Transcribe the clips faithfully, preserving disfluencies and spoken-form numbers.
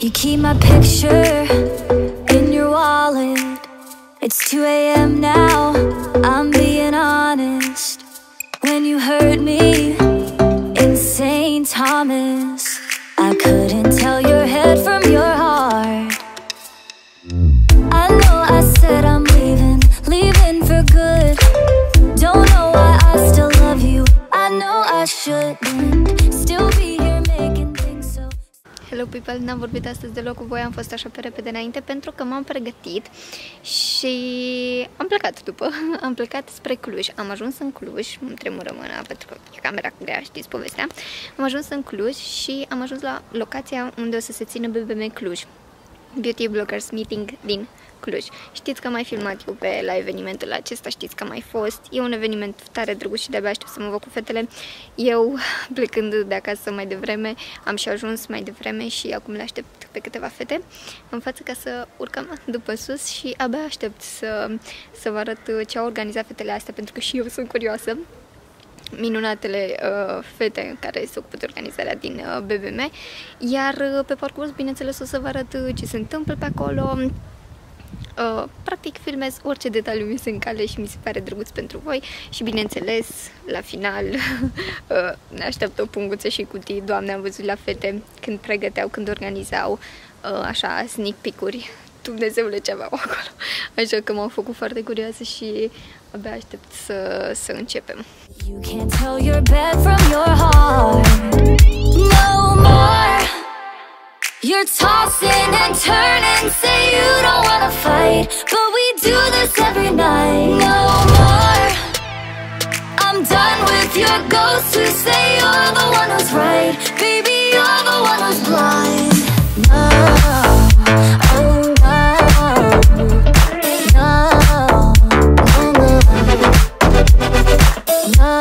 You keep my picture in your wallet. It's two A M now, I'm being honest. When you hurt me in Saint Thomas, I couldn't tell your head from your heart. I know I said I'm leaving, leaving for good. Don't know why I still love you, I know I shouldn't still be here making things so. Hello people, n-am vorbit astăzi deloc cu voi, am fost așa pe repede înainte pentru că m-am pregătit și am plecat după, am plecat spre Cluj, am ajuns în Cluj, îmi tremură mâna pentru că e camera grea, știți povestea, am ajuns în Cluj și am ajuns la locația unde o să se țină B B M Cluj, Beauty Bloggers Meeting din Cluj. Știți că am mai filmat eu pe la evenimentul acesta, știți că am mai fost. E un eveniment tare drăguț și de-abia aștept să mă văd cu fetele. Eu, plecând de acasă mai devreme, am și ajuns mai devreme și acum le aștept pe câteva fete în față ca să urcăm după sus și abia aștept să, să vă arăt ce au organizat fetele astea, pentru că și eu sunt curioasă. Minunatele uh, fete care se ocupă de organizarea din uh, B B M, iar uh, pe parcurs, bineînțeles, o să vă arăt uh, ce se întâmplă pe acolo. Uh, practic filmez orice detaliu mi se încale și mi se pare drăguț pentru voi și bineînțeles la final uh, ne așteaptă o punguță și cutii. Doamne, am văzut la fete când pregăteau, când organizau uh, așa sneak peek-uri, Dumnezeule ce aveau acolo, așa că m-au făcut foarte curioasă și abia aștept să, să începem. You can't tell your bed from your heart no more. You're tossing and turning, say you don't wanna fight, but we do this every night. No more. I'm done with your ghosts who say you're the one who's right. Baby, you're the one who's blind. No, oh no, no, no, no.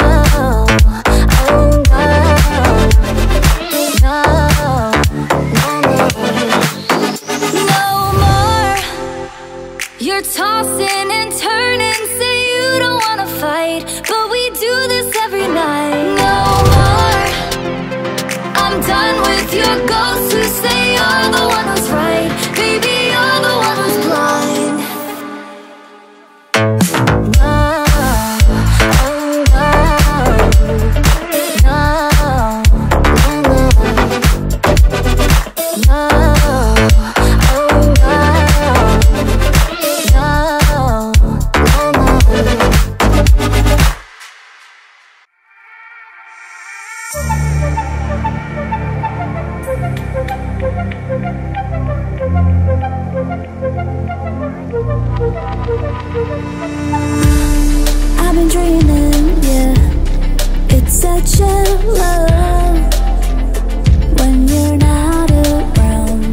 Tossing and turning, say you don't wanna fight, but we do this every night. No more. I'm done with your ghosts who say you're the one who's right. Baby, you're the one who's blind. No, oh no, no, no, no. I've been dreaming, yeah, it's such a love when you're not around.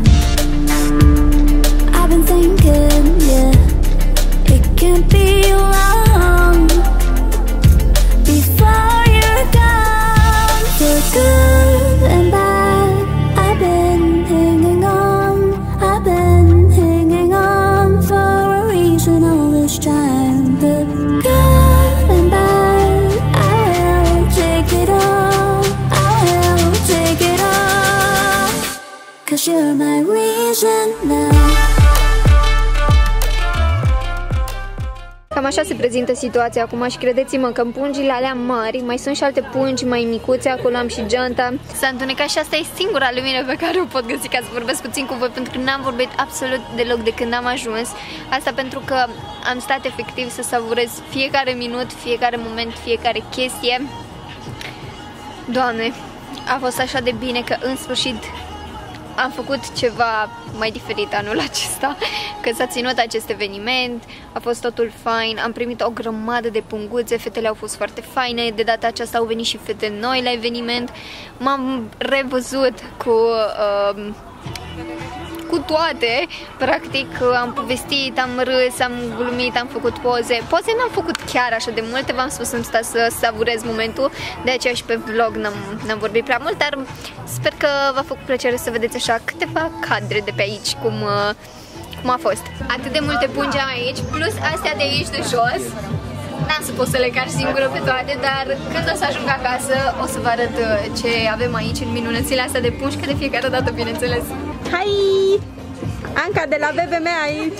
I've been thinking, yeah, it can't be long before you're gone. For good and bad, I've been hanging on, I've been hanging on for a reason all this time. But good and bad, I will take it all, I will take it all, 'cause you're my reason now. Cam așa se prezintă situația acum și credeți-mă că în pungile alea mari mai sunt și alte pungi mai micuțe, acolo am și geanta. S-a întunecat și asta e singura lumină pe care o pot găsi ca să vorbesc puțin cu voi, pentru că n-am vorbit absolut deloc de când am ajuns. Asta pentru că am stat efectiv să savurez fiecare minut, fiecare moment, fiecare chestie. Doamne, a fost așa de bine că în sfârșit am făcut ceva mai diferit anul acesta, că s-a ținut acest eveniment, a fost totul fain, am primit o grămadă de punguțe, fetele au fost foarte faine, de data aceasta au venit și fete noi la eveniment, m-am revăzut cu... Uh, cu toate, practic am povestit, am râs, am glumit, am făcut poze. Poze n-am făcut chiar așa de multe, v-am spus să-mi sta să savurez momentul, de aceea și pe vlog n-am vorbit prea mult, dar sper că v-a făcut plăcere să vedeți așa câteva cadre de pe aici, cum, cum a fost. Atât de multe pungi am aici, plus astea de aici de jos. N-am să pot să le car singură pe toate, dar când o să ajung acasă o să vă arăt ce avem aici în minunățile astea de pungi, că de fiecare dată, bineînțeles, Hai! Anca de la B B M aici!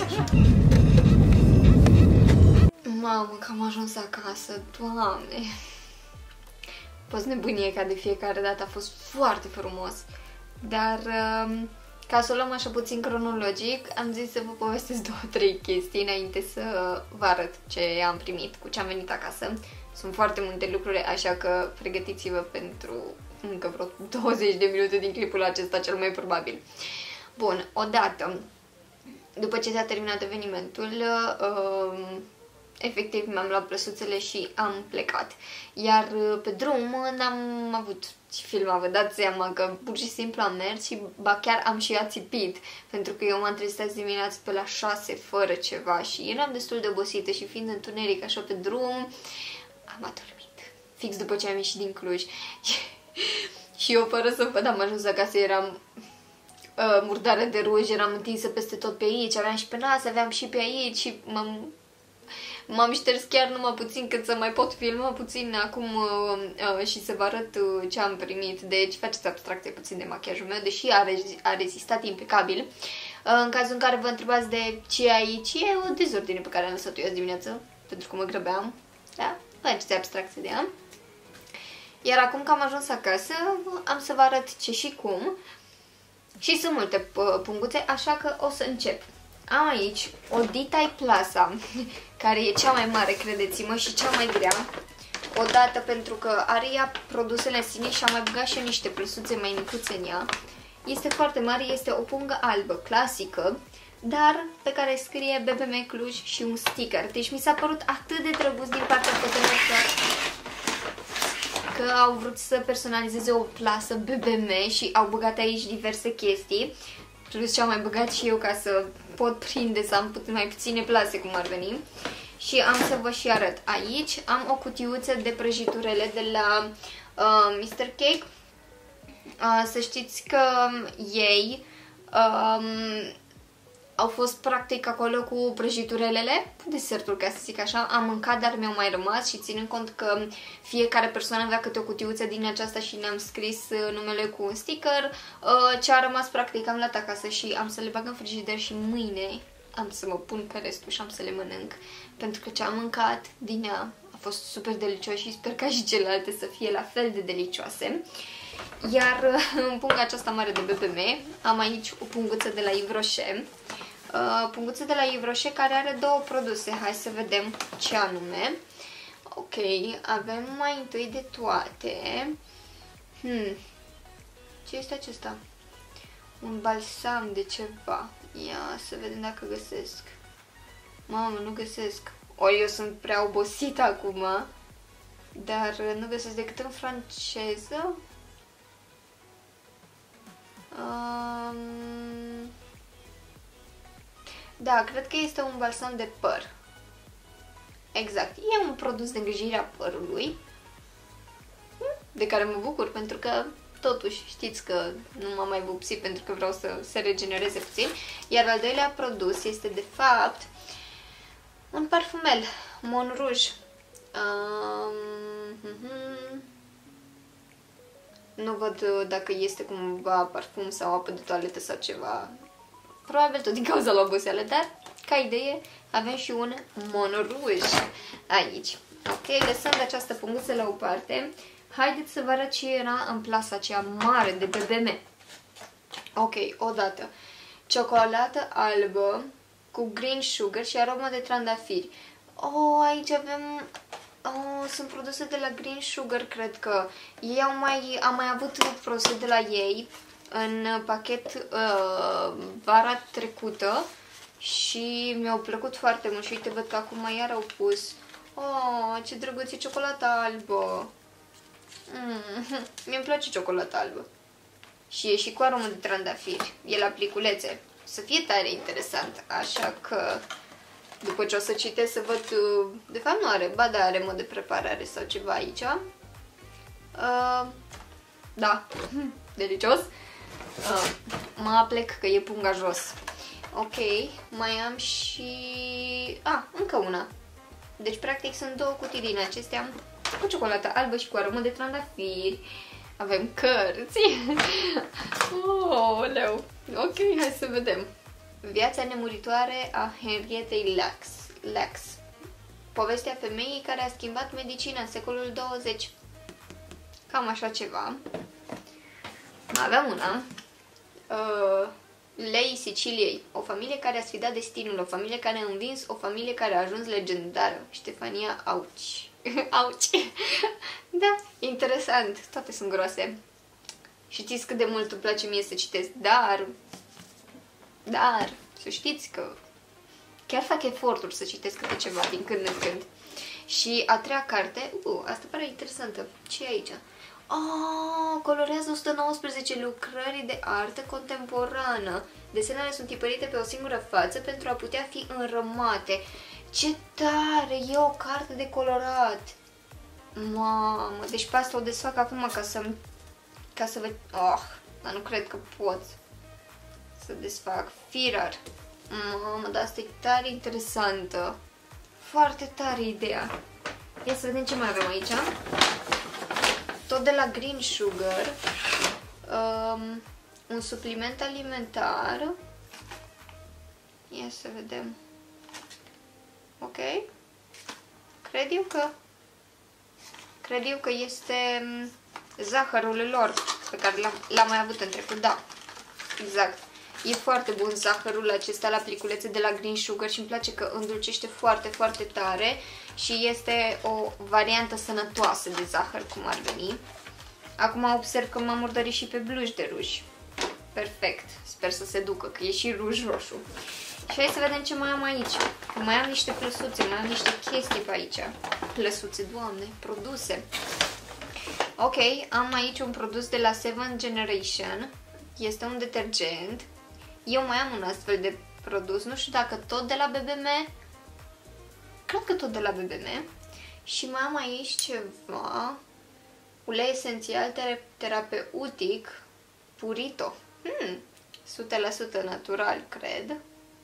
Mamă, că am ajuns acasă, Doamne! A fost nebunie ca de fiecare dată, a fost foarte frumos. Dar ca să o luăm așa puțin cronologic, am zis să vă povestesc două, trei chestii înainte să vă arăt ce am primit, cu ce am venit acasă. Sunt foarte multe lucruri, așa că pregătiți-vă pentru încă vreo douăzeci de minute din clipul acesta, cel mai probabil. Bun, odată, după ce s-a terminat evenimentul, uh, efectiv mi-am luat plăsuțele și am plecat. Iar pe drum n-am avut ce filma, vă dați seama că pur și simplu am mers și ba chiar am și ațipit, pentru că eu m-am trezit azi dimineață pe la șase fără ceva și eram destul de obosită și fiind întuneric așa pe drum, am adormit. Fix după ce am ieșit din Cluj. Și eu fără să văd, am ajuns acasă, eram uh, murdară de ruj, eram întinsă peste tot pe aici, aveam și pe nas, aveam și pe aici și m-am M-am șters chiar numai puțin cât să mai pot filma puțin acum uh, uh, și să vă arăt uh, ce am primit. Deci faceți abstracție puțin de machiajul meu, deși a, rezi a rezistat impecabil. Uh, în cazul în care vă întrebați de ce e aici, e o dezordine pe care am lăsat-o eu azi dimineață, pentru că mă grăbeam. Da? Faceți abstracție de ea. Iar acum că am ajuns acasă, am să vă arăt ce și cum. Și sunt multe punguțe, așa că o să încep. Am aici o Dita Plasa, care e cea mai mare, credeți-mă, și cea mai grea. Odată pentru că are ea produsele în sine și am mai băgat și eu niște plăsuțe mai micuțe în ea. Este foarte mare, este o pungă albă, clasică, dar pe care scrie B B M Cluj și un sticker. Deci mi s-a părut atât de drăguț din partea fotografilor că au vrut să personalizeze o plasă B B M și au băgat aici diverse chestii. Plus ce am mai băgat și eu ca să pot prinde, să am mai puține plase, cum ar veni. Și am să vă și arăt. Aici am o cutiuță de prăjiturele de la uh, mister Cake. Uh, să știți că ei um, au fost practic acolo cu prăjiturelele, desertul, ca să zic așa. Am mâncat, dar mi-au mai rămas și ținând cont că fiecare persoană avea câte o cutiuță din aceasta și ne-am scris numele cu un sticker, ce a rămas practic am luat acasă și am să le bag în frigider și mâine am să mă pun pe restul și am să le mănânc, pentru că ce am mâncat din ea a fost super delicios și sper ca și celelalte să fie la fel de delicioase. Iar în punga aceasta mare de B B M am aici o punguță de la Yves Rocher. Uh, punguță de la Yves Rocher care are două produse. Hai să vedem ce anume. Ok, avem mai întâi de toate. Hmm. Ce este acesta? Un balsam de ceva. Ia să vedem dacă găsesc. Mamă, nu găsesc. O, eu sunt prea obosită acum. Dar nu găsesc decât în franceză. Um, da, cred că este un balsam de păr. Exact, e un produs de îngrijire a părului, de care mă bucur, pentru că totuși știți că nu m-am mai vopsit pentru că vreau să se regenereze puțin. Iar al doilea produs este de fapt un parfumel Mon Rouge. um, uh-huh. Nu văd dacă este cumva parfum sau apă de toaletă sau ceva. Probabil tot din cauza la oboseală, dar ca idee avem și un Mon Rouge aici. Ok, lăsând această punguță la o parte, haideți să vă arăt ce era în plasa aceea mare de B B M. Ok, odată. Ciocolată albă cu green sugar și aromă de trandafiri. Oh, aici avem... Oh, sunt produse de la Green Sugar, cred că. Ei au mai, am mai avut produse de la ei în pachet uh, vara trecută și mi-au plăcut foarte mult și uite, văd că acum iar au pus. Oh, ce drăguț e ciocolata albă. Mm, mi-mi place ciocolata albă. Și e și cu aromă de trandafiri. E la pliculețe. Să fie tare interesant, așa că... După ce o să citesc să văd, de fapt nu are, ba da, are mod de preparare sau ceva aici. Uh, da, delicios. Uh, mă aplec că e punga jos. Ok, mai am și... Ah, încă una. Deci practic sunt două cutii din acestea cu ciocolată albă și cu aromă de trandafiri. Avem cărți. Oh, leu. Ok, hai să vedem. Viața nemuritoare a Henrietei Lacks. Lacks. Povestea femeii care a schimbat medicina în secolul douăzeci. Cam așa ceva. Aveam una. Uh, Lei Siciliei. O familie care a sfidat destinul. O familie care a învins. O familie care a ajuns legendară. Ștefania Auci. Auci. Da, interesant. Toate sunt groase. Și știți cât de mult îmi place mie să citesc. Dar, dar, să știți că chiar fac eforturi să citesc câte ceva din când în când. Și a treia carte, uh, asta pare interesantă. Ce e aici? Oh, colorează o sută nouăsprezece lucrări de artă contemporană. Desenele sunt tipărite pe o singură față pentru a putea fi înrămate. Ce tare! E o carte de colorat! Mamă, deci pe asta o desfac acum ca să ca să văd... Oh, dar nu cred că pot să desfac. Firar. Mamă, dar asta e tare interesantă. Foarte tare ideea. Ia să vedem ce mai avem aici. Tot de la Green Sugar. Um, un supliment alimentar. Ia să vedem. Ok. Cred eu că cred eu că este zahărul lor pe care l-am mai avut în trecut. Da, exact. E foarte bun zahărul acesta la pliculețe de la Green Sugar și îmi place că îndulcește foarte, foarte tare și este o variantă sănătoasă de zahăr, cum ar veni. Acum observ că m-am murdărit și pe bluș de ruj. Perfect. Sper să se ducă, că e și ruj roșu. Și hai să vedem ce mai am aici. Mai am niște plăsuțe, mai am niște chestii pe aici. Plăsuțe, Doamne, produse. Ok, am aici un produs de la Seven Generation. Este un detergent. Eu mai am un astfel de produs. Nu știu dacă tot de la B B M. Cred că tot de la B B M. Și mai am aici ceva. Ulei esențial terapeutic Purito. Hmm, o sută la sută natural, cred.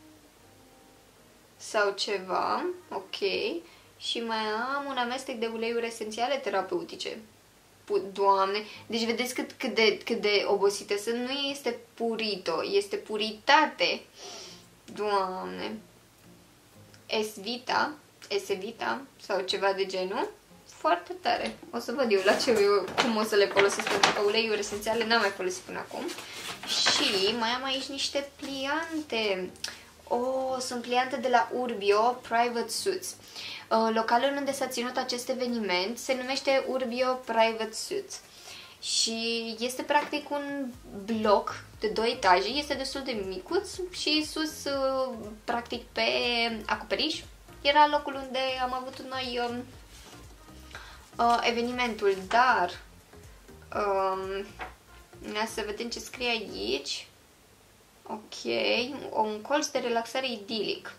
Sau ceva. Ok. Și mai am un amestec de uleiuri esențiale terapeutice. Doamne, deci vedeți cât, cât, de, cât de obosite sunt. Nu este purito, este puritate. Doamne. Esvita, Esevita sau ceva de genul. Foarte tare. O să văd eu la ce eu, cum o să le folosesc, pentru că uleiuri esențiale n-am mai folosit până acum. Și mai am aici niște pliante. Oh, sunt pliante de la Urbio Private Suits. Uh, localul unde s-a ținut acest eveniment se numește Urbio Private Suits. Și este practic un bloc de doi etaje, este destul de micuț și sus, uh, practic pe acoperiș, era locul unde am avut noi um, uh, evenimentul, dar um, să vedem ce scrie aici. Ok, un colț de relaxare idilic.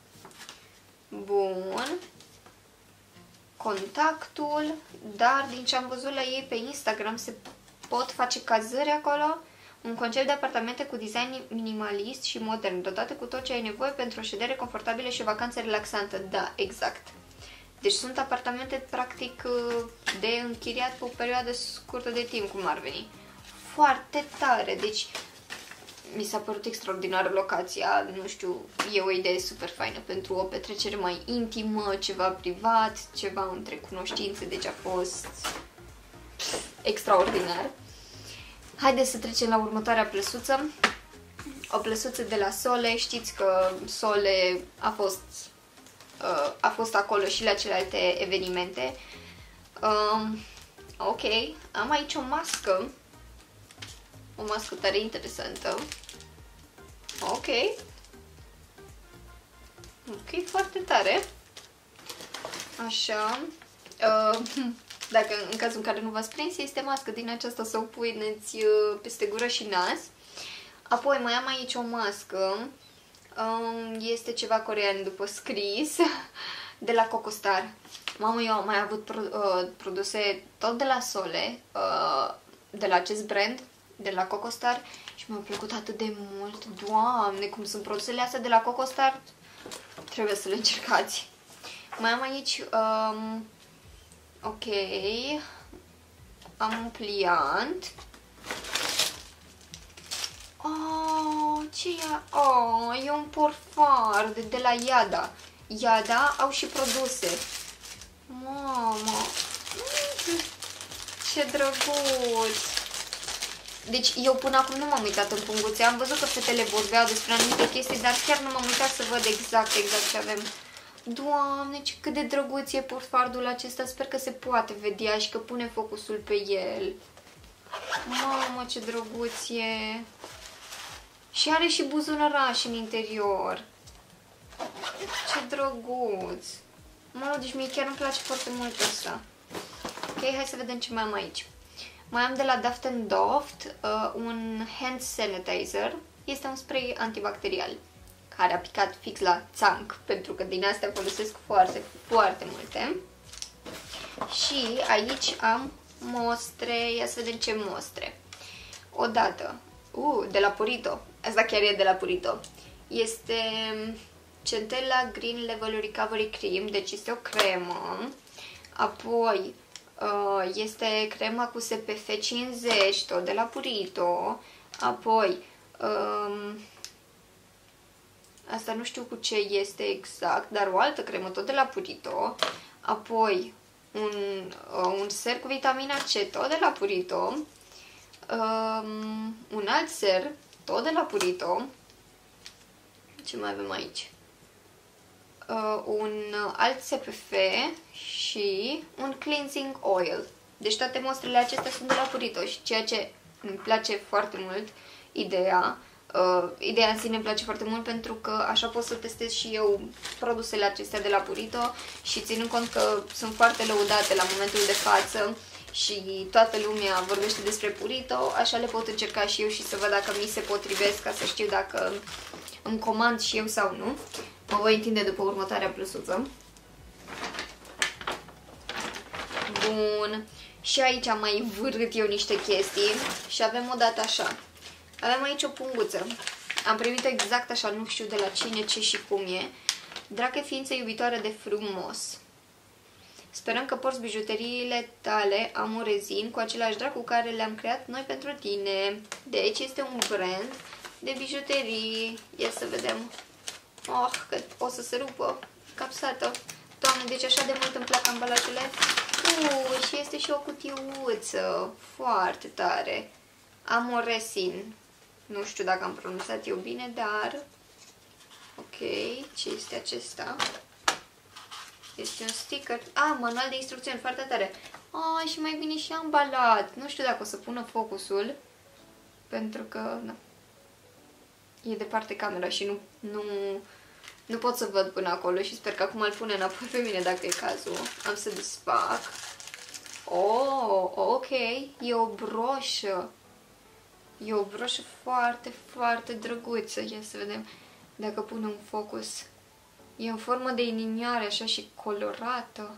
Bun. Contactul, dar din ce am văzut la ei pe Instagram se pot face cazări acolo. Un concept de apartamente cu design minimalist și modern, dotate cu tot ce ai nevoie pentru o ședere confortabilă și o vacanță relaxantă. Da, exact. Deci sunt apartamente practic de închiriat pe o perioadă scurtă de timp, cum ar veni. Foarte tare, deci mi s-a părut extraordinară locația, nu știu, e o idee super faină pentru o petrecere mai intimă, ceva privat, ceva între cunoștințe, deci a fost extraordinar. Haideți să trecem la următoarea plăsuță. O plăsuță de la Sole, știți că Sole a fost, uh, a fost acolo și la celelalte evenimente. Um, ok, am aici o mască. O mască tare interesantă. Ok. Ok, foarte tare. Așa. Uh, dacă în cazul în care nu v-ați prins, este mască din aceasta să o puneți uh, peste gură și nas. Apoi mai am aici o mască. Um, este ceva corean după scris. De la Coco Star. Mamă, eu am mai avut pro, uh, produse tot de la Sole. Uh, de la acest brand. De la Coco Star și mi-a plăcut atât de mult. Doamne, cum sunt produsele astea de la Coco Star, trebuie să le încercați. Mai am aici um, ok, am un pliant. Oh, ce e? Oh, e un porfard de la Iada. Iada au și produse. Mamă, ce drăguț! Deci eu până acum nu m-am uitat în punguțe. Am văzut că fetele vorbeau despre anumite chestii, dar chiar nu m-am uitat să văd exact, exact ce avem. Doamne, ce cât de drăguț e porfardul acesta. Sper că se poate vedea și că pune focusul pe el. Mamă, ce drăguț e. Și are și buzunărași în interior. Ce drăguț. Mă, deci mie chiar îmi place foarte mult asta. Ok, hai să vedem ce mai am aici. Mai am de la Daft and Doft uh, un hand sanitizer. Este un spray antibacterial care a picat fix la țanc, pentru că din astea folosesc foarte, foarte multe. Și aici am mostre. Ia să vedem ce mostre. Odată, uh, de la Purito. Asta chiar e de la Purito. Este Centella Green Level Recovery Cream, deci este o cremă. Apoi este crema cu S P F cincizeci, tot de la Purito. Apoi um, asta nu știu cu ce este exact, dar o altă cremă tot de la Purito. Apoi un, un ser cu vitamina C tot de la Purito. Um, un alt ser tot de la Purito. Ce mai avem aici? Uh, un alt S P F și un cleansing oil. Deci toate mostrele acestea sunt de la Purito și ceea ce îmi place foarte mult, ideea, uh, ideea în sine îmi place foarte mult pentru că așa pot să testez și eu produsele acestea de la Purito și ținând cont că sunt foarte lăudate la momentul de față și toată lumea vorbește despre Purito, așa le pot încerca și eu și să văd dacă mi se potrivesc, ca să știu dacă îmi comand și eu sau nu. Mă voi întinde după următoarea plusuță. Bun. Și aici am mai vârât eu niște chestii și avem o dată așa. Avem aici o punguță. Am primit exact așa, nu știu de la cine, ce și cum e. Dragă ființă iubitoare de frumos. Sperăm că porți bijuteriile tale amorezin cu același drag cu care le-am creat noi pentru tine. Deci este un brand de bijuterii. Ia să vedem. Oh, că o să se rupă capsată. Doamne, deci așa de mult îmi plac ambalajele. Uh, și este și o cutiuță. Foarte tare. Amoresin. Nu știu dacă am pronunțat eu bine, dar... Ok, ce este acesta? Este un sticker. Ah, manual de instrucțiuni, foarte tare. Ah, și mai bine și ambalat. Nu știu dacă o să pună focusul, pentru că... Nu. E departe camera și nu, nu, nu pot să văd până acolo și sper că acum îl pune înapoi pe mine dacă e cazul. Am să desfac. Oh, ok. E o broșă. E o broșă foarte, foarte drăguță. Ia să vedem dacă pun un focus. E în formă de inimioare, așa, și colorată.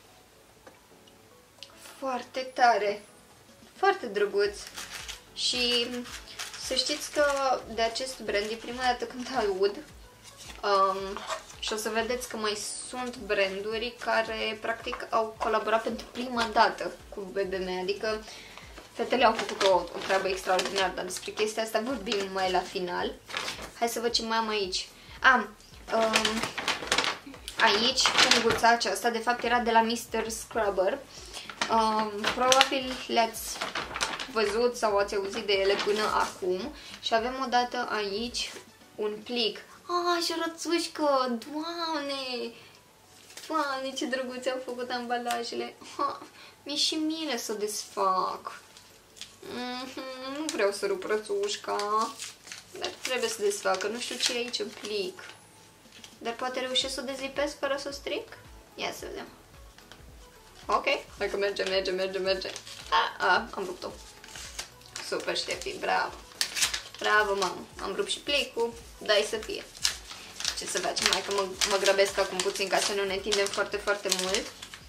Foarte tare. Foarte drăguț. Și... să știți că de acest brand e prima dată când aud um, și o să vedeți că mai sunt branduri care practic au colaborat pentru prima dată cu B B M, adică fetele au făcut o, o treabă extraordinară, dar despre chestia asta vorbim mai la final. Hai să văd ce mai am aici. Am um, aici punguța aceasta, de fapt era de la mister Scrubber. Um, probabil le-ați văzut sau ați auzit de ele până acum. Și avem odată aici un plic. Ah, și o rățușcă! Doamne! Doamne, ce drăguțe au făcut ambalajele! Mi-e și milă să o desfac. Mm-hmm, nu vreau să rup rățușca, dar trebuie să desfac, că nu știu ce e aici în plic. Dar poate reușesc să o dezlipesc fără să o stric? Ia să vedem. Ok, dacă merge, merge, merge, merge. A, a, am rupt-o. Super, Ștefi, bravo. Bravo, mamă. Am rupt și plicul. Dai să fie. Ce să facem? Hai că mă, mă grăbesc acum puțin ca să nu ne întindem foarte, foarte mult.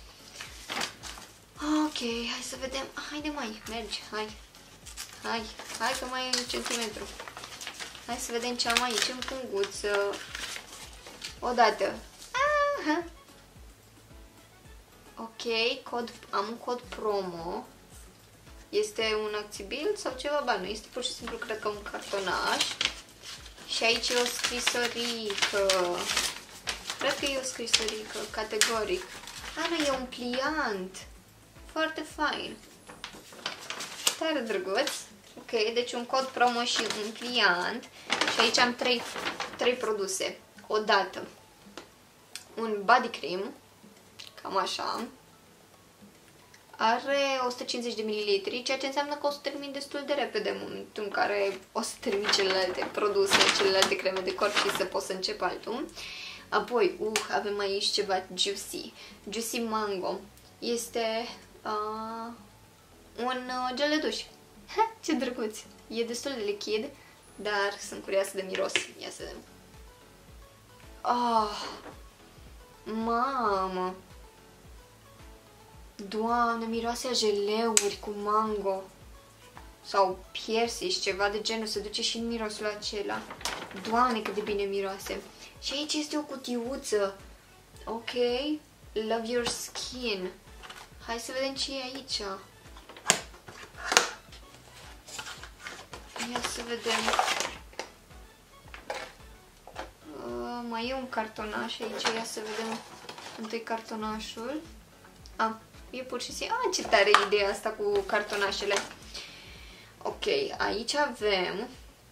Ok, hai să vedem. Haide, mai, mergi, hai. Hai, hai că mai e un centimetru. Hai să vedem ce am aici în punguță. Odată. Aha. Ok, cod, am un cod promo. Este un acțibil sau ceva? Ba, nu, este pur și simplu, cred că un cartonaș. Și aici e o scrisorică. Cred că e o scrisorică, categoric. Ah, nu, e un pliant. Foarte fain. Tare drăguț. Ok, deci un cod promo și un pliant. Și aici am trei, trei produse. Odată un body cream, cam așa. Are o sută cincizeci de mililitri, ceea ce înseamnă că o să termin destul de repede în momentul în care o să termin celelalte produse, celelalte creme de corp și să pot să încep altul. Apoi, uh, avem aici ceva Juicy. Juicy Mango. Este uh, un uh, gel de duș. Ha, ce drăguț! E destul de lichid, dar sunt curioasă de miros. Ia să vedem. Ah, mamă! Doamne, miroase a jeleuri cu mango sau piersici, ceva de genul, se duce și în mirosul acela. Doamne, cât de bine miroase. Și aici este o cutiuță. Ok, love your skin. Hai să vedem ce e aici. Ia să vedem. Uh, mai e un cartonaș aici, ia să vedem întâi cartonașul. Ah, e pur și simplu... Ah, ce tare ideea asta cu cartonașele. Ok, aici avem...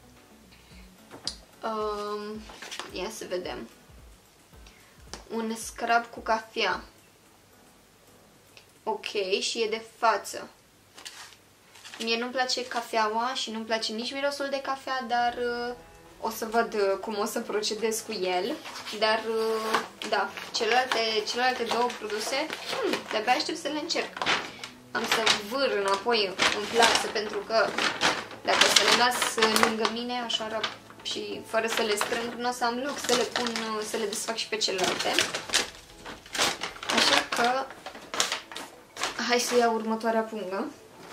Um, ia să vedem. Un scrub cu cafea. Ok, și e de față. Mie nu-mi place cafeaua și nu-mi place nici mirosul de cafea, dar uh, o să văd uh, cum o să procedez cu el. Dar, uh, da, celelalte, celelalte două produse, hmm, de-abia aștept să le încerc. Am să vâr înapoi în plasă, pentru că dacă să le las lângă mine, așa și fără să le strâng, nu o să am loc să le pun, să le desfac și pe celelalte. Așa că, hai să iau următoarea pungă.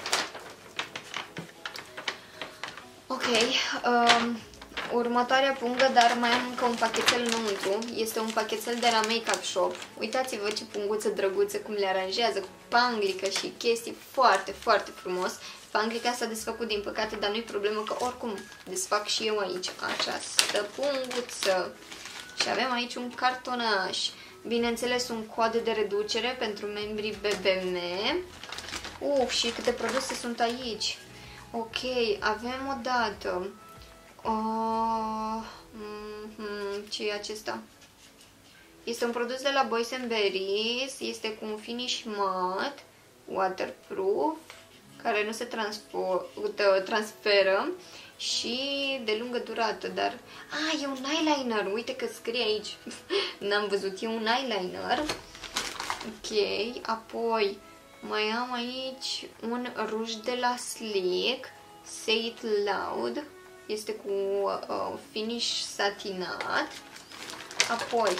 Ok, um, următoarea pungă, dar mai am încă un pachetel înăuntru. Este un pachetel de la Make Up Shop. Uitați-vă ce punguță drăguță, cum le aranjează, cu panglică și chestii, foarte, foarte frumos. Panglica s-a desfăcut din păcate, dar nu-i problemă că oricum desfac și eu aici această punguță. Și avem aici un cartonaș. Bineînțeles, un cod de reducere pentru membrii B B M. Uh, și câte produse sunt aici. Ok, avem o dată. Uh, mm, mm, ce e acesta? Este un produs de la Boys and Berries. Este cu un finish matte, waterproof, care nu se transferă și de lungă durată, dar... Ah, e un eyeliner! Uite că scrie aici. N-am văzut, e un eyeliner. Ok, apoi mai am aici un ruj de la Sleek, Say It Loud. Este cu uh, finish satinat. Apoi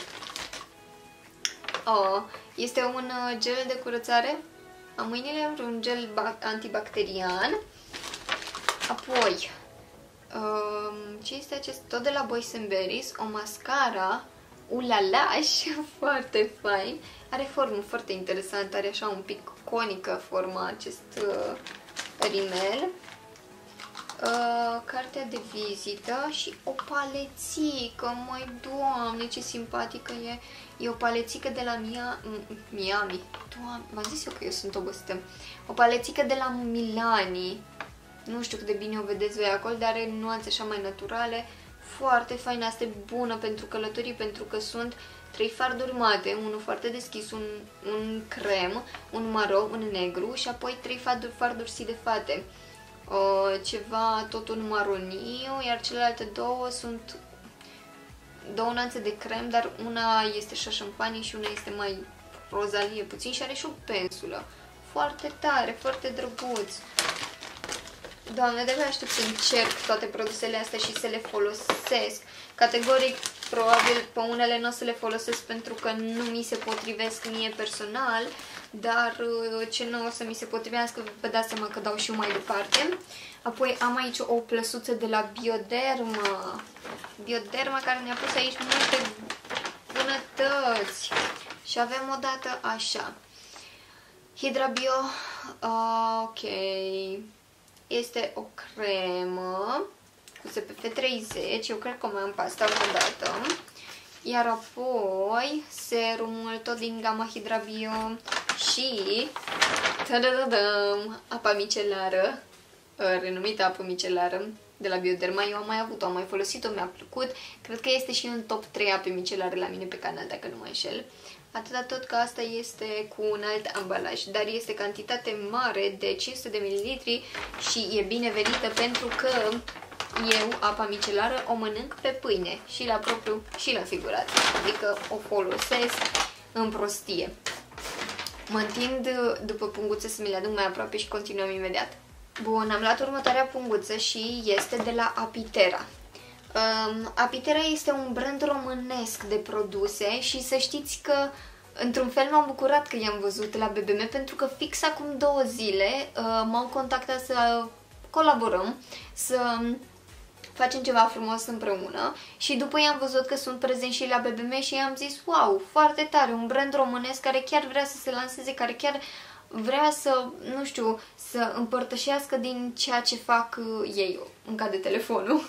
uh, este un uh, gel de curățare a mâinilor, un gel antibacterian. Apoi, um, ce este acest? Tot de la Boys and Berries, o mascara ulalaș, foarte fain. Are formă foarte interesantă, are așa un pic conică forma acest uh, rimel. Uh, cartea de vizită și o palețică, măi, Doamne, ce simpatică e. E o palețică de la Mia, Miami. Doamne, v-am zis eu că eu sunt obosită. O palețică de la Milani. Nu știu cât de bine o vedeți voi acolo, dar are nuanțe așa mai naturale. Foarte faină, asta e bună pentru călătorii, pentru că sunt trei farduri mate, unul foarte deschis, un, un crem, un maro, un negru și apoi trei farduri, farduri sidefate. Uh, ceva tot un maroniu, iar celelalte două sunt două nuanțe de crem, dar una este așa șampanie și una este mai rozalie puțin și are și o pensulă. Foarte tare, foarte drăguț. Doamne, de-abia aștept să încerc toate produsele astea și să le folosesc. Categoric, probabil pe unele nu o să le folosesc pentru că nu mi se potrivesc mie personal, dar ce nu o să mi se potrivească, vă dați seama că dau și eu mai departe. Apoi am aici o plăsuță de la Bioderma. Bioderma care ne-a pus aici multe bunătăți. Și avem o dată așa. Hydra Bio ok, este o cremă cu S P F treizeci, eu cred că mai am pe asta odată. Iar apoi serumul tot din gama Hydra Bio și tadadadam, apa micelară, renumită apă micelară de la Bioderma. Eu am mai avut-o, am mai folosit-o, mi-a plăcut. Cred că este și în top trei ape micelare la mine pe canal, dacă nu mă înșel. Atâta tot că asta este cu un alt ambalaj, dar este cantitate mare de cinci sute de mililitri și e binevenită pentru că eu apa micelară o mănânc pe pâine și la propriu și la figurat, adică o folosesc în prostie. Mă întind după punguță să mi le aduc mai aproape și continuăm imediat. Bun, am luat următoarea punguță și este de la Apitera. Um, Apitera este un brand românesc de produse și să știți că într-un fel m-am bucurat că i-am văzut la B B M pentru că fix acum două zile uh, m-au contactat să colaborăm, să facem ceva frumos împreună și după i-am văzut că sunt prezenți și la B B M și i-am zis wow, foarte tare, un brand românesc care chiar vrea să se lanseze, care chiar vrea să, nu știu, să împărtășească din ceea ce fac ei, îmi cade telefonul.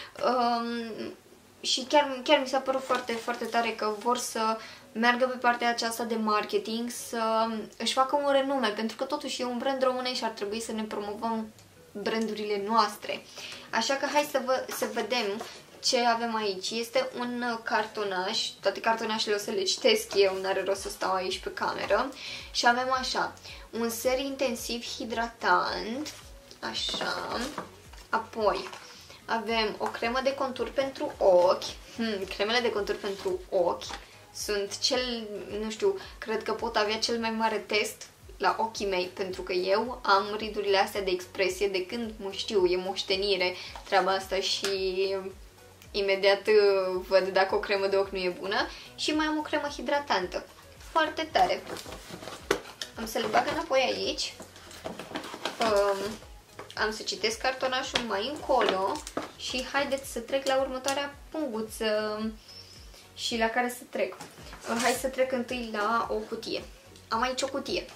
um, și chiar, chiar mi s-a părut foarte, foarte tare că vor să meargă pe partea aceasta de marketing, să își facă un renume, pentru că totuși e un brand românesc și ar trebui să ne promovăm brandurile noastre. Așa că hai să, vă, să vedem ce avem aici. Este un cartonaș, toate cartonașele o să le citesc eu, n-are rost să stau aici pe cameră. Și avem așa, un ser intensiv hidratant, așa, apoi avem o cremă de contur pentru ochi. Hmm, cremele de contur pentru ochi sunt cel, nu știu, cred că pot avea cel mai mare test la ochii mei, pentru că eu am ridurile astea de expresie de când mă știu, e moștenire treaba asta și imediat văd dacă o cremă de ochi nu e bună. Și mai am o cremă hidratantă. Foarte tare. Am să le bag înapoi aici. Um, am să citesc cartonașul mai încolo și haideți să trec la următoarea punguță și la care să trec. Hai să trec întâi la o cutie. Am aici o cutie.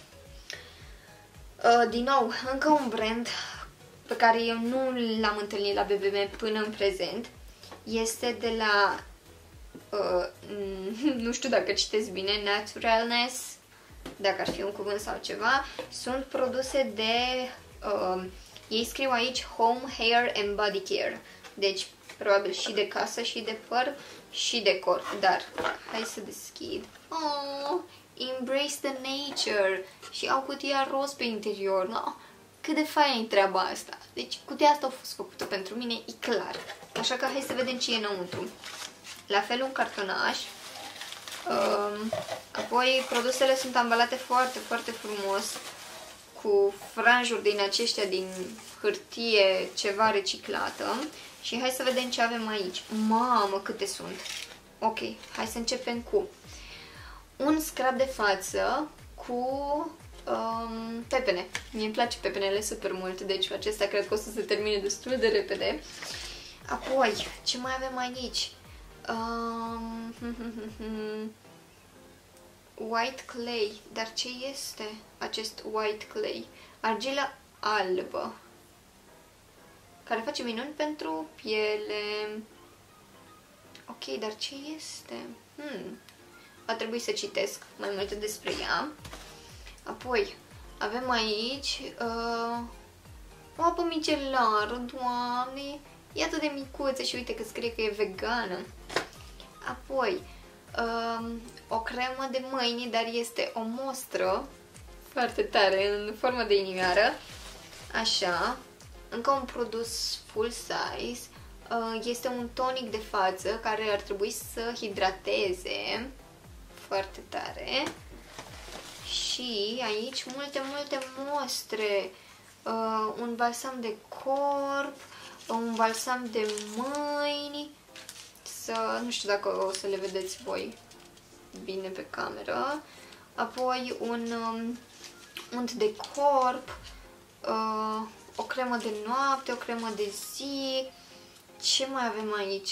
Uh, din nou, încă un brand pe care eu nu l-am întâlnit la B B M până în prezent. Este de la, uh, nu știu dacă citesc bine, Naturalness, dacă ar fi un cuvânt sau ceva. Sunt produse de, uh, ei scriu aici Home, Hair and Body Care. Deci, probabil și de casă, și de păr, și de corp. Dar, hai să deschid. Oh, Embrace the Nature. Și au cutia roz pe interior. No, cât de fain e treaba asta. Deci, cutia asta a fost făcută pentru mine, e clar. Așa că hai să vedem ce e înăuntru. La fel un cartonaș. Um, apoi produsele sunt ambalate foarte, foarte frumos cu franjuri din aceștia din hârtie ceva reciclată. Și hai să vedem ce avem aici. Mamă, câte sunt! Ok, hai să începem cu un scrub de față cu um, pepene. Mie îmi place pepenele super mult, deci acesta cred că o să se termine destul de repede. Apoi, ce mai avem aici? Um, white clay. Dar ce este acest white clay? Argilă albă, care face minuni pentru piele. Ok, dar ce este? Hmm. Va trebui să citesc mai multe despre ea. Apoi, avem aici uh, o apă micelară, Doamne! E atât de micuță și uite că scrie că e vegană. Apoi, um, o cremă de mâini, dar este o mostră foarte tare, în formă de inimioară. Așa. Încă un produs full size. Uh, este un tonic de față care ar trebui să hidrateze. Foarte tare. Și aici multe, multe mostre. Uh, un balsam de corp, un balsam de mâini, să, nu știu dacă o să le vedeți voi bine pe cameră, apoi un um, unt de corp, uh, o cremă de noapte, o cremă de zi. Ce mai avem aici?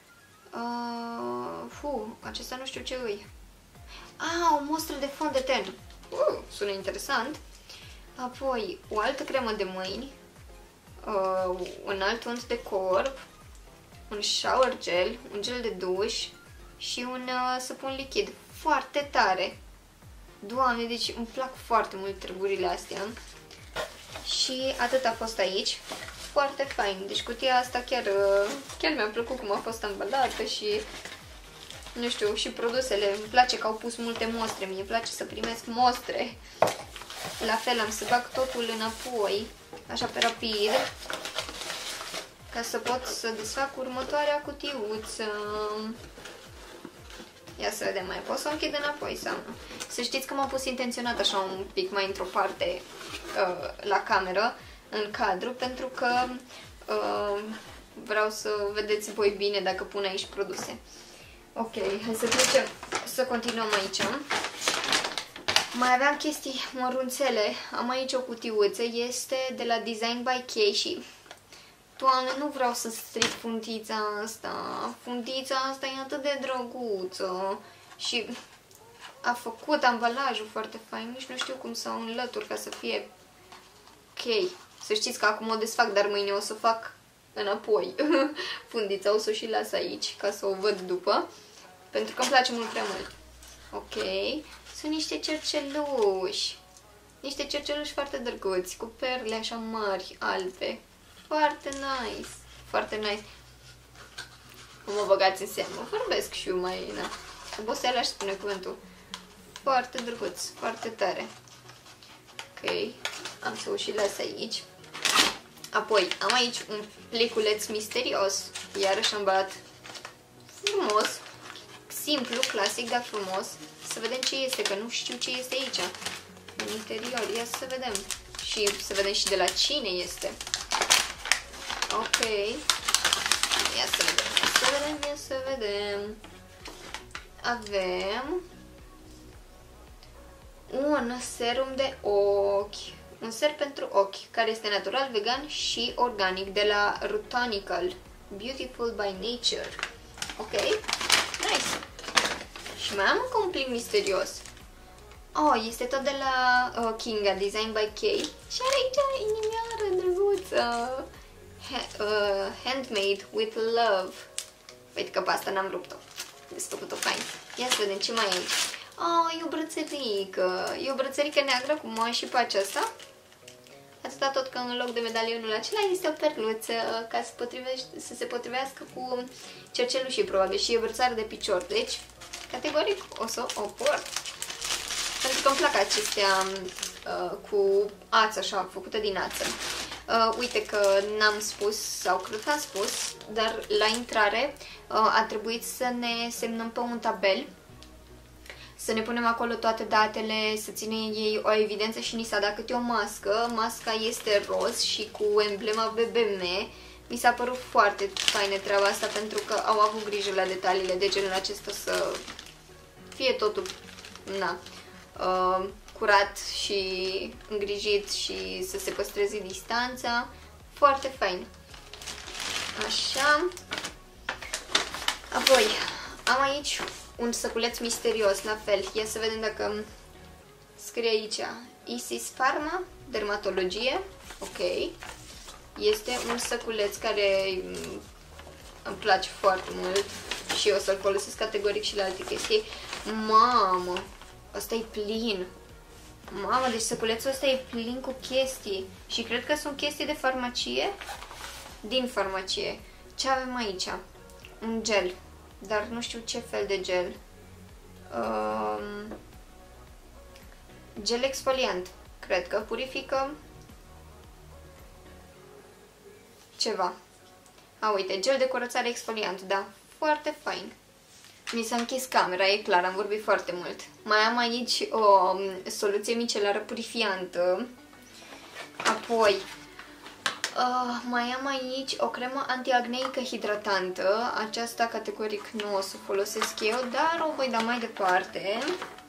Uh, fu, acesta nu știu ce îi. Ah, o mostră de fond de ten. Uh, sună interesant. Apoi, o altă cremă de mâini, uh, un alt unt de corp, un shower gel, un gel de duș și un uh, săpun lichid. Foarte tare! Doamne, deci îmi plac foarte mult treburile astea. Și atât a fost aici. Foarte fain. Deci cutia asta chiar, chiar mi-a plăcut cum a fost ambalată și, nu știu, și produsele. Îmi place că au pus multe mostre. Mie îmi place să primesc mostre. La fel am să bag totul înapoi, așa pe rapid, ca să pot să desfac următoarea cutiuță. Ia să vedem, mai pot să o închid înapoi sau nu? Să știți că m-am pus intenționat așa un pic mai într-o parte uh, la cameră, în cadru, pentru că uh, vreau să vedeți voi bine dacă pun aici produse. Ok, hai să trecem, să continuăm aici. Mai aveam chestii mărunțele. Am aici o cutiuță, este de la Design by Kay și... Doamne, nu vreau să stric fundița asta. Fundița asta e atât de drăguță. Și a făcut ambalajul foarte fain. Nici nu știu cum să o înlătur ca să fie ok. Să știți că acum o desfac, dar mâine o să fac înapoi. Fundița o să o și las aici, ca să o văd după. Pentru că îmi place mult prea mult. Ok. Sunt niște cerceluși. Niște cerceluși foarte drăguți, cu perle așa mari, albe. Foarte nice. Foarte nice. Nu mă băgați în seamă. Vorbesc și eu mai... Na. Oboseala aș spune cuvântul. Foarte drăguț. Foarte tare. Ok. Am să o și las aici. Apoi, am aici un pliculeț misterios. Iarăși am bat frumos. Simplu, clasic, dar frumos. Să vedem ce este, că nu știu ce este aici. În interior. Ia să vedem. Și să vedem și de la cine este. Ok. Ia să vedem. Ia să vedem, ia să vedem. Avem un serum de ochi. Un ser pentru ochi, care este natural, vegan și organic, de la Rutonical. Beautiful by Nature. Ok. Nice. Și mai am încă un plic misterios. Oh, este tot de la uh, Kinga, Design by Kay. Și are aici inimioară drăguță. Ha uh, handmade with love. Uite că pe asta n-am rupt-o. Desfăcut-o fain. Ia să vedem ce mai e aici. Oh, e o brățărică. E o brățărică neagră, cum am și pe aceasta. Atâta tot că în loc de medalionul acela este o perluță, ca să, să se potrivească cu cercelușii, probabil, și e brățară de picior. Deci, categoric, o să o port. Pentru că îmi plac acestea uh, cu ață, așa, făcută din ață. Uh, uite că n-am spus, sau cred că am spus, dar la intrare uh, a trebuit să ne semnăm pe un tabel, să ne punem acolo toate datele, să ține ei o evidență și ni s-a dat câte o mască. Masca este roz și cu emblema B B M. Mi s-a părut foarte faină treaba asta, pentru că au avut grijă la detaliile de genul acesta, să fie totul, na, uh, curat și îngrijit și să se păstreze distanța. Foarte fain. Așa. Apoi, am aici un săculeț misterios, la fel. Ia să vedem dacă scrie aici. Isis Pharma, dermatologie. Ok. Este un săculeț care îmi place foarte mult și o să-l folosesc categoric și la alte chestii. Mamă! Ăsta e plin. Mamă, deci săculețul ăsta e plin cu chestii. Și cred că sunt chestii de farmacie. Din farmacie. Ce avem aici? Un gel. Dar nu știu ce fel de gel. Um, gel exfoliant. Cred că purifică ceva. A, uite, gel de curățare exfoliant. Da, foarte fain. Mi s-a închis camera, e clar, am vorbit foarte mult. Mai am aici o soluție micelară purifiantă. Apoi, uh, mai am aici o cremă antiacneică hidratantă. Aceasta categoric nu o să folosesc eu, dar o voi da mai departe.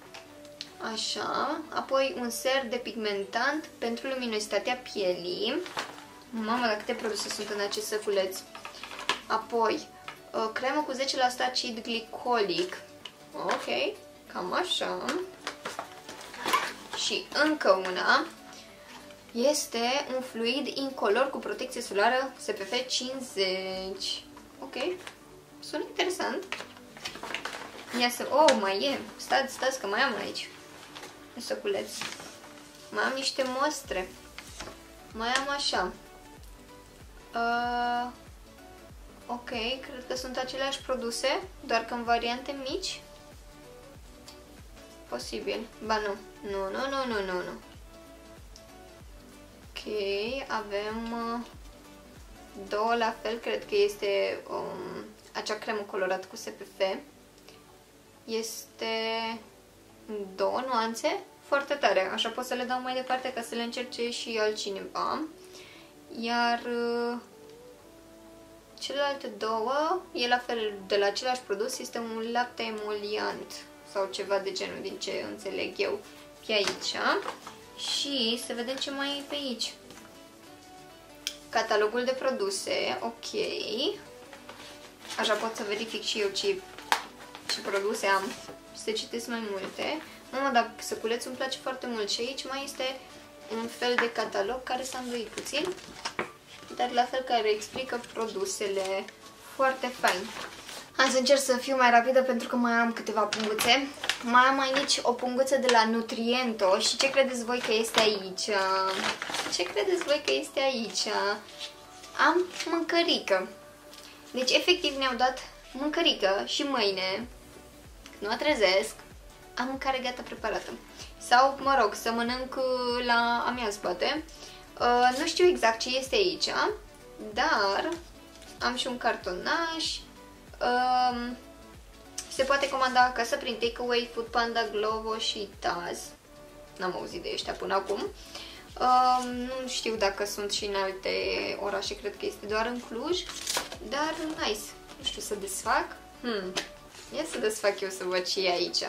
Așa. Apoi un ser depigmentant pentru luminositatea pielii. Mamă, dar câte produse sunt în acest săculeț. Apoi, o cremă cu zece la sută acid glicolic. Ok, cam așa. Și încă una. Este un fluid incolor cu protecție solară S P F cincizeci. Ok, sună interesant. Ia să... Oh, mai e. Stați, stați că mai am aici. Săculeț. Mai am niște mostre. Mai am așa. Uh, ok, cred că sunt aceleași produse, doar că în variante mici. Posibil. Ba nu. Nu, nu, nu, nu, nu, nu. Ok, avem uh, două la fel, cred că este um, acea cremă colorată cu S P F. Este două nuanțe, foarte tare, așa pot să le dau mai departe ca să le încerce și altcineva. Iar uh, celelalte două, e la fel de la același produs, este un lapte emoliant sau ceva de genul, din ce înțeleg eu pe aici. Și să vedem ce mai e pe aici. Catalogul de produse, ok. Așa pot să verific și eu ce, ce produse am, să citesc mai multe. Mamă, dar săculețul îmi place foarte mult și aici mai este un fel de catalog care s-a îndoit puțin, dar la fel care explică produsele foarte fain. Am să încerc să fiu mai rapidă pentru că mai am câteva punguțe. Mai am aici o punguță de la Nutriento și ce credeți voi că este aici? Ce credeți voi că este aici? Am mâncărică. Deci efectiv ne-au dat mâncărică și mâine, când mă trezesc, am mâncare gata preparată. Sau, mă rog, să mănânc la amiază, poate. Uh, nu știu exact ce este aici, dar am și un cartonaș. Uh, se poate comanda acasă prin Takeaway, Foodpanda, Glovo și Taz. N-am auzit de ăștia până acum. Uh, nu știu dacă sunt și în alte orașe, cred că este doar în Cluj. Dar nice. Nu știu să desfac. Hmm. Ia să desfac eu să văd ce e aici.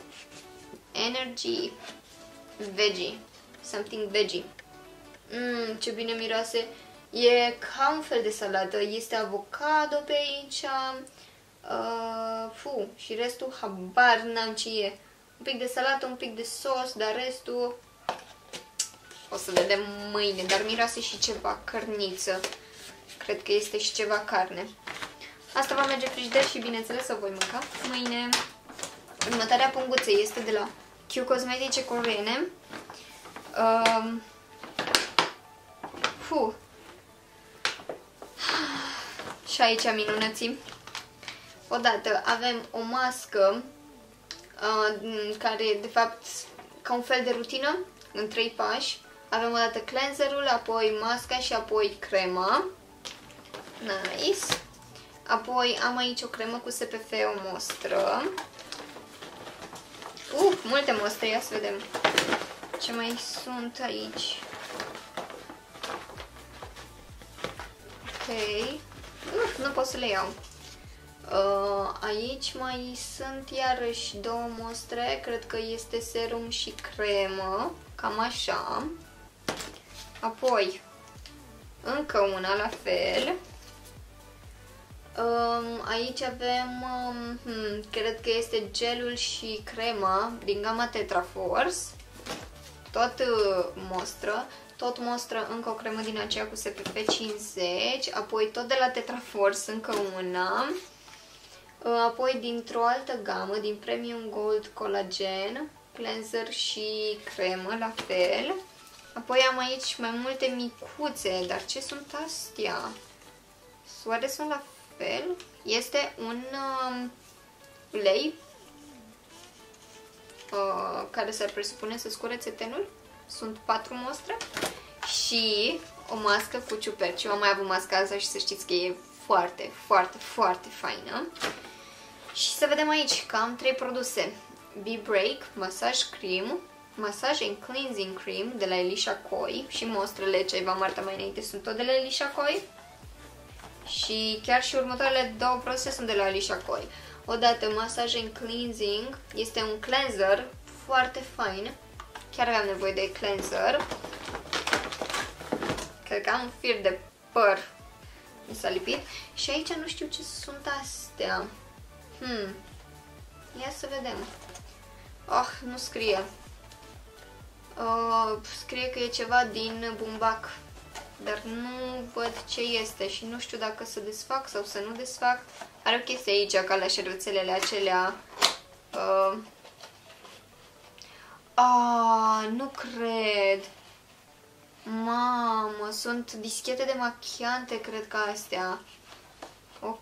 Energy. Veggie. Something veggie. Mmm, ce bine miroase. E ca un fel de salată. Este avocado pe aici. Uh, fu, și restul habar n-am ce e. Un pic de salată, un pic de sos, dar restul o să vedem mâine. Dar miroase și ceva cărniță. Cred că este și ceva carne. Asta va merge frigider și bineînțeles o voi mânca mâine. Următoarea punguță este de la Q Cosmetice coreene. Um, fu. Și aici minunății. Odată avem o mască uh, care de fapt ca un fel de rutină în trei pași. Avem odată cleanserul, apoi masca și apoi crema. Nice. Apoi am aici o cremă cu S P F, o mostră. Uh, multe mostre, ia să vedem ce mai sunt aici. Ok. Uh, nu pot să le iau. Uh, aici mai sunt iarăși două mostre, cred că este serum și cremă, cam așa. Apoi, încă una la fel. Um, aici avem, um, hmm, cred că este gelul și crema din gama Tetra Force. Tot uh, mostră. Tot mostră încă o cremă din aceea cu S P F cincizeci. Apoi tot de la Tetra Force încă una. Uh, apoi dintr-o altă gamă, din Premium Gold Collagen, cleanser și cremă la fel. Apoi am aici mai multe micuțe, dar ce sunt astea? Oare sunt la fel? Este un uh, ulei uh, care s-ar presupune să scurețe tenul. Sunt patru mostre și o mască cu ciuperci. Eu am mai avut masca asta și să știți că e foarte, foarte, foarte faină. Și să vedem aici că am trei produse. B-Break, Massage Cream, Massage and Cleansing Cream de la Elisha Koi și mostrele ce v-am arătat mai înainte sunt tot de la Elisha Koi. Și chiar și următoarele două produse sunt de la Elisha Koi. Odată Massage and Cleansing este un cleanser foarte fain. Chiar aveam nevoie de cleanser. Cred că am un fir de păr. Mi s-a lipit. Și aici nu știu ce sunt astea. Hmm. Ia să vedem. Oh, nu scrie. Uh, scrie că e ceva din bumbac, dar nu văd ce este și nu știu dacă să desfac sau să nu desfac. Are o chestie aici, ca la șervețelele acelea. Uh, ah, nu cred. Mamă, sunt dischete de machiante, cred că astea. Ok.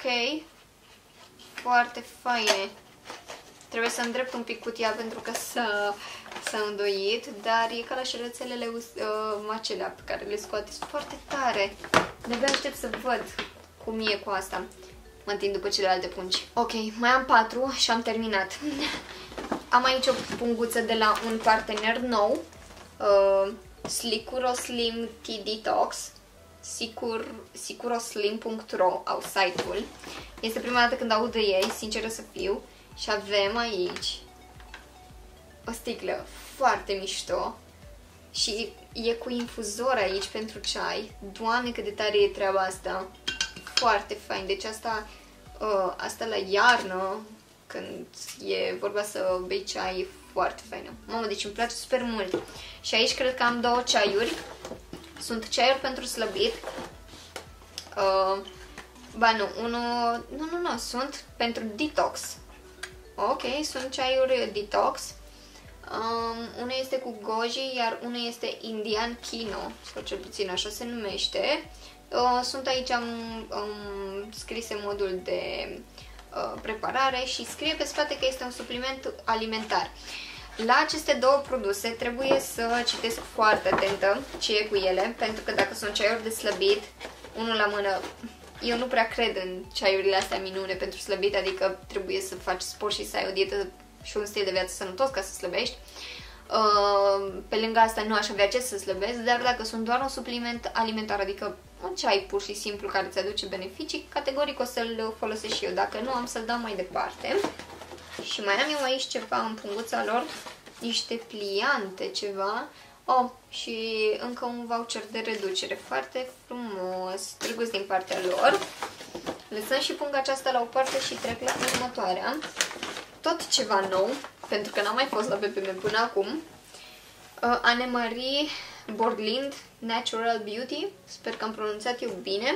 Foarte faine. Trebuie să îndrept un pic cutia pentru că s-a, s-a îndoit, dar e ca la șervețelele uh, acelea pe care le scoate. Sunt foarte tare. De-abia aștept să văd cum e cu asta. Mă întind după celelalte pungi. Ok, mai am patru și am terminat. Am aici o punguță de la un partener nou. Uh, Slicuro Slim T-Detox. Sicur, sicuroslim punct ro au site-ul. Este prima dată când aud de ei, sinceră să fiu. Și avem aici o sticlă foarte mișto. Și e cu infuzor aici pentru ceai. Doamne, cât de tare e treaba asta. Foarte fain. Deci asta, uh, asta la iarnă, când e vorba să bei ceai, e foarte faină. Mamă, deci îmi place super mult. Și aici cred că am două ceaiuri. Sunt ceaiuri pentru slăbit. Uh, ba nu, unul... Nu, nu, nu, sunt pentru detox. Ok, sunt ceaiuri detox. Um, unul este cu goji, iar unul este Indian Kino, sau cel puțin așa se numește. Uh, sunt aici am, um, scrise modul de uh, preparare și scrie pe spate că este un supliment alimentar. La aceste două produse trebuie să citesc foarte atentă ce e cu ele, pentru că dacă sunt ceaiuri de slăbit, unul la mână, eu nu prea cred în ceaiurile astea minune pentru slăbit, adică trebuie să faci sport și să ai o dietă și un stil de viață sănătos ca să slăbești. Pe lângă asta nu aș avea ce să slăbesc, dar dacă sunt doar un supliment alimentar, adică un ceai pur și simplu care îți aduce beneficii, categoric o să-l folosesc și eu, dacă nu am să-l dau mai departe. Și mai am eu aici ceva în punguța lor, niște pliante, ceva. Oh, și încă un voucher de reducere, foarte frumos, drăguț din partea lor. Lăsăm și punga aceasta la o parte și trec la următoarea. Tot ceva nou, pentru că n-am mai fost la B P M până acum. Uh, Anne-Marie Borlind Natural Beauty, sper că am pronunțat eu bine.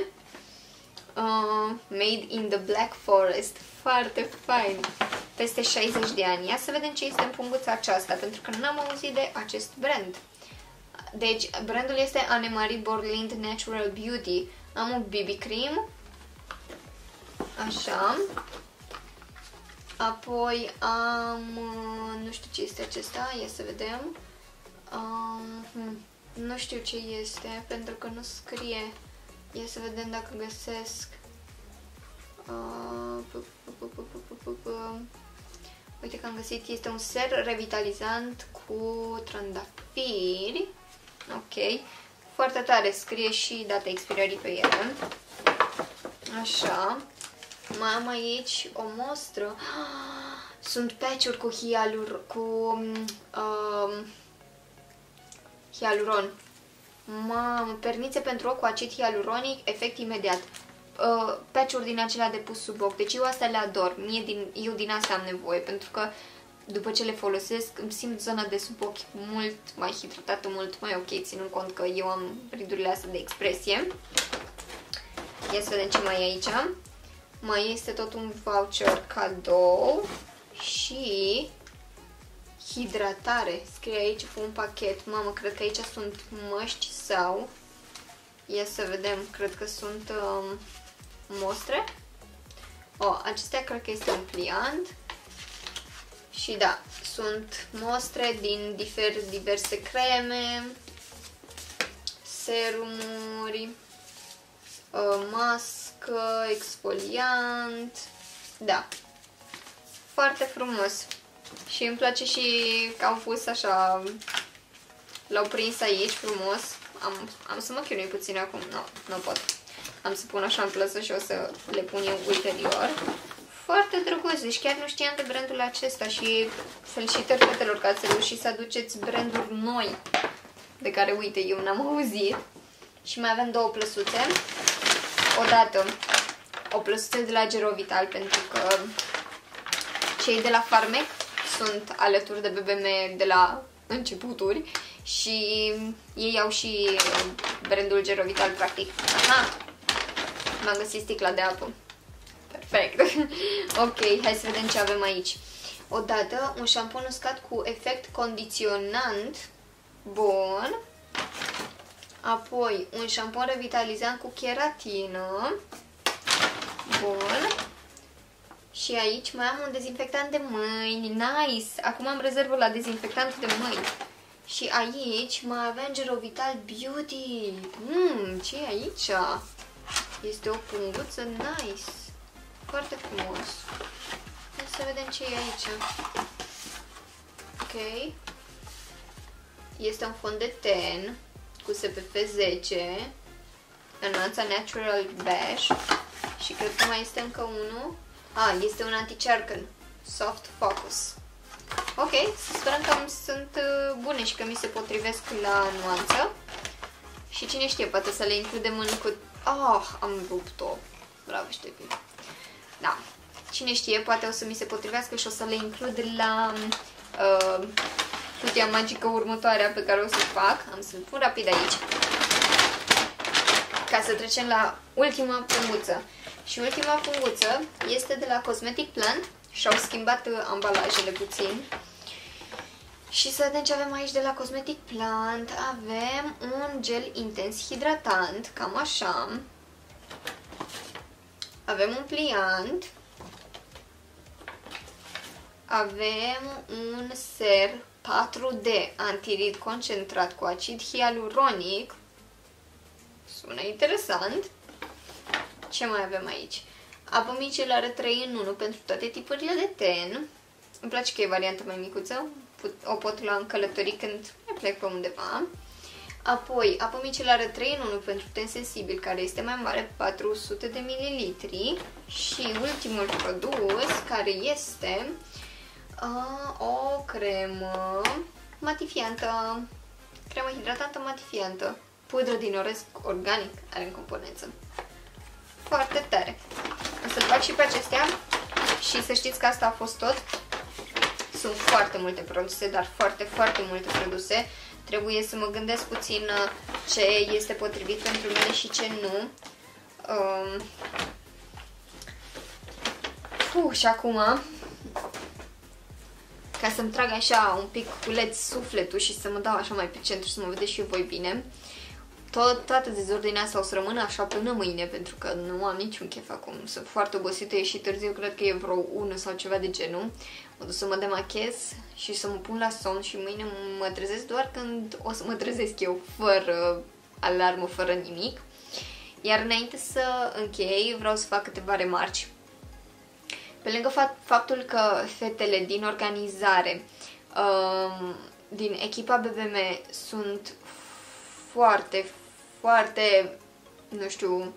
Uh, made in the Black Forest, foarte fain, peste șaizeci de ani. Ia să vedem ce este în punguța aceasta, pentru că n-am auzit de acest brand. Deci, brandul este Anne-Marie Borlind Natural Beauty. Am un B B cream, așa. Apoi am, nu știu ce este acesta, ia să vedem. Um, nu știu ce este, pentru că nu scrie. Ia să vedem dacă găsesc. Uh, Uite că am găsit, este un ser revitalizant cu trandafiri. Ok. Foarte tare, scrie și data expirării pe ele. Așa. Mai am aici o mostră. Sunt patch-uri cu hialur, cu um, hialuron. Mamă, pernițe pentru ochi cu acid hialuronic, efect imediat. Uh, patch-uri din acelea de pus sub ochi. Deci eu astea le ador. Mie din, eu din asta am nevoie, pentru că după ce le folosesc îmi simt zona de sub ochi mult mai hidratată, mult mai ok, ținând cont că eu am ridurile astea de expresie. Ia să vedem ce mai e aici. Mai este tot un voucher cadou și hidratare. Scrie aici cu un pachet. Mamă, cred că aici sunt măști sau... Ia să vedem, cred că sunt um, mostre. O, acestea cred că este un pliant. Și da, sunt mostre din difer, diverse creme, serumuri, uh, mască, exfoliant. Da, foarte frumos. Și îmi place și că au pus așa, l-au prins aici frumos. Am, am să mă chinui puțin acum, nu, nu pot. Am să pun așa în plasă și o să le pun eu ulterior. Foarte drăguț, deci chiar nu știam de brandul acesta și felicitări fetelor că ați reușit să aduceți branduri noi de care, uite, eu n-am auzit. Și mai avem două plăsuțe. Odată o plăsuță de la Gerovital, pentru că cei de la Farmec sunt alături de B B M de la începuturi și ei au și brandul Gerovital, practic. Aha! M-am găsit sticla de apă. Perfect! Ok, hai să vedem ce avem aici. Odată, un șampon uscat cu efect condiționant. Bun. Apoi, un șampon revitalizant cu keratină. Bun. Și aici mai am un dezinfectant de mâini. Nice! Acum am rezervă la dezinfectant de mâini. Și aici mai avem Gerovital Beauty. Mmm, ce e aici? Este o punguță nice. Foarte frumos. Hai să vedem ce e aici. Ok. Este un fond de ten cu S P F zece. Înalța Natural Beige. Și cred că mai este încă unul. Ah, este un anti-cercan. Soft Focus. Ok, să sperăm că sunt bune și că mi se potrivesc la nuanță. Și cine știe, poate să le includem în cut... Ah, am rupt-o. Bravo, Ștepi. Da. Cine știe, poate o să mi se potrivească și o să le includ la uh, cutia magică următoarea pe care o să fac. Am să-l pun rapid aici. Ca să trecem la ultima punguță. Și ultima punguță este de la Cosmetic Plant și au schimbat ambalajele puțin. Și să vedem ce avem aici de la Cosmetic Plant. Avem un gel intens hidratant, cam așa. Avem un pliant. Avem un ser patru D antirid concentrat cu acid hialuronic. Sună interesant. Ce mai avem aici? Apă micelară trei în unu pentru toate tipurile de ten. Îmi place că e varianta mai micuță. O pot lua în călătorii când mai plec pe undeva. Apoi, apă micelară trei în unu pentru ten sensibil, care este mai mare, patru sute de mililitri. Și ultimul produs, care este uh, o cremă matifiantă. Cremă hidratantă matifiantă. Pudră din orez organic are în componență. Foarte tare. O să-l fac și pe acestea și să știți că asta a fost tot. Sunt foarte multe produse, dar foarte, foarte multe produse. Trebuie să mă gândesc puțin ce este potrivit pentru mine și ce nu. Um. Puh, și acum, ca să-mi trag așa un pic culeț sufletul și să mă dau așa mai pe centru și să mă vedeți și voi bine. Tot, toată dezordinea asta o să rămână așa până mâine, pentru că nu am niciun chef acum. Sunt foarte obosită, e și târziu, cred că e vreo unu sau ceva de genul. Mă duc să mă demachez și să mă pun la somn și mâine mă trezesc doar când o să mă trezesc eu, fără alarmă, fără nimic. Iar înainte să închei, vreau să fac câteva remarci. Pe lângă faptul că fetele din organizare, din echipa B B M sunt foarte, foarte, nu știu,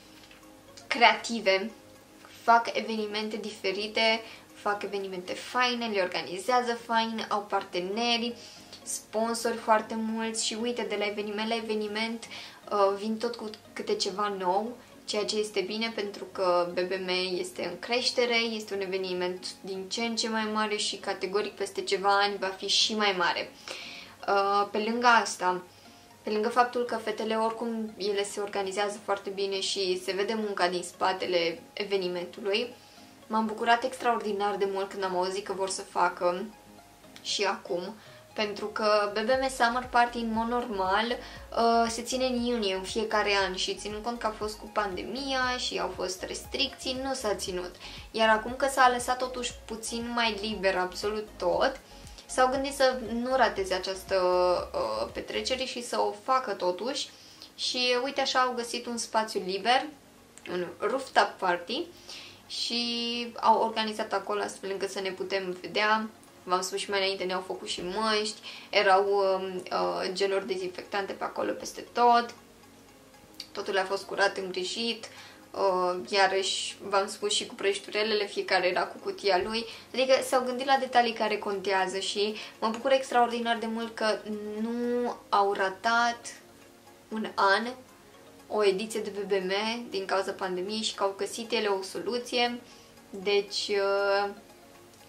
creative, fac evenimente diferite, fac evenimente faine, le organizează fain, au parteneri, sponsori foarte mulți și uite, de la eveniment la eveniment uh, vin tot cu câte ceva nou, ceea ce este bine pentru că B B M este în creștere, este un eveniment din ce în ce mai mare și categoric peste ceva ani va fi și mai mare. Uh, pe lângă asta, pe lângă faptul că fetele oricum ele se organizează foarte bine și se vede munca din spatele evenimentului, m-am bucurat extraordinar de mult când am auzit că vor să facă și acum, pentru că B B M Summer Party în mod normal uh, se ține în iunie în fiecare an și ținând cont că a fost cu pandemia și au fost restricții, nu s-a ținut. Iar acum că s-a lăsat totuși puțin mai liber absolut tot, s-au gândit să nu rateze această uh, petrecere și să o facă totuși și uite așa au găsit un spațiu liber, un rooftop party și au organizat acolo astfel încât să ne putem vedea. V-am spus și mai înainte, ne-au făcut și măști, erau uh, uh, geluri dezinfectante pe acolo peste tot, totul a fost curat, îngrijit. Uh, iarăși v-am spus și cu prăjiturelele, fiecare era cu cutia lui, adică s-au gândit la detalii care contează și mă bucur extraordinar de mult că nu au ratat un an, o ediție de B B M din cauza pandemiei și că au găsit ele o soluție. Deci uh,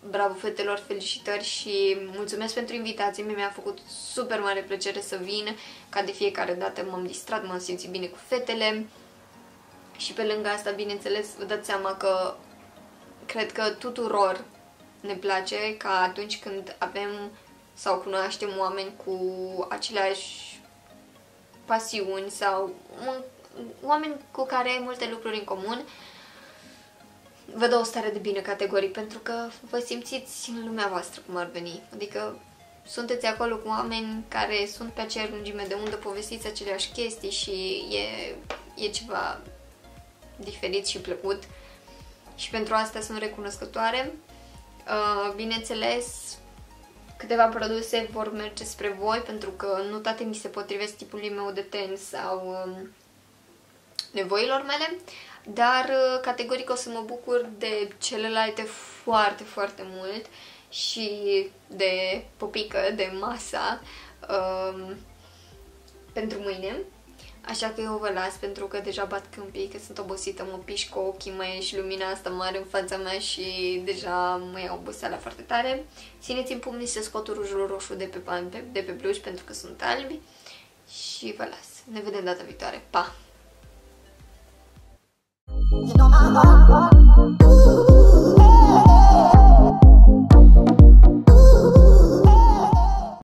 bravo fetelor, felicitări și mulțumesc pentru invitație. Mi-a făcut super mare plăcere să vin, ca de fiecare dată m-am distrat, m-am simțit bine cu fetele. Și pe lângă asta, bineînțeles, vă dați seama că cred că tuturor ne place ca atunci când avem sau cunoaștem oameni cu aceleași pasiuni sau oameni cu care ai multe lucruri în comun, vă dă o stare de bine categoric, pentru că vă simțiți în lumea voastră, cum ar veni. Adică sunteți acolo cu oameni care sunt pe aceeași lungime de undă, povestiți aceleași chestii și e, e ceva diferit și plăcut. Și pentru asta sunt recunoscătoare. Bineînțeles, câteva produse vor merge spre voi, pentru că nu toate mi se potrivesc tipului meu de ten sau nevoilor mele, dar categoric o să mă bucur de celelalte foarte, foarte mult și de popică, de masa um, pentru mâine. Așa că eu vă las, pentru că deja bat câmpii, că sunt obosită, mă piș cu ochii, mai e și lumina asta mare în fața mea și deja mă iau oboseala foarte tare. Țineți-mi pumnii să scot rujul roșu de pe, de pe bluși, pentru că sunt albi. Și vă las. Ne vedem data viitoare. Pa!